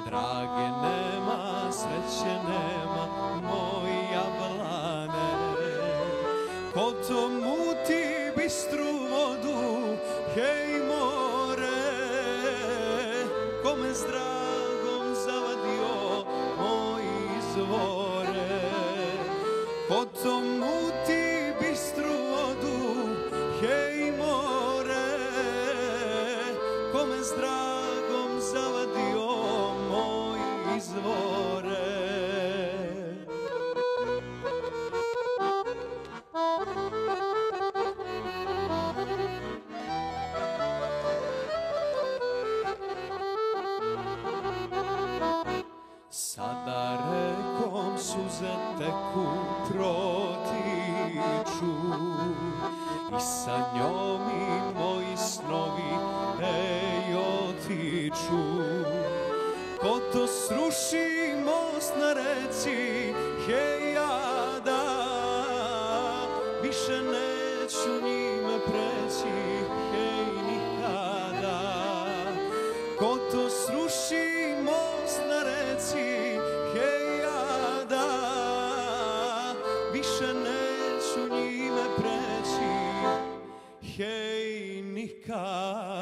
Drage nema, sreće nema, moja blane. Ko to muti bistru vodu, hej more, kome s dragom zavadio moj izvore. Ko to muti bistru vodu, hej more, kome s dragom zavadio moj izvore. Sada rekom suze teku protiču i sa njom i moji snovi ej otiču. Ko to sruši most na reci, hej jada, više neću njime preći, hej nikada. Ko to sruši most na reci, hej jada, više neću njime preći, hej nikada.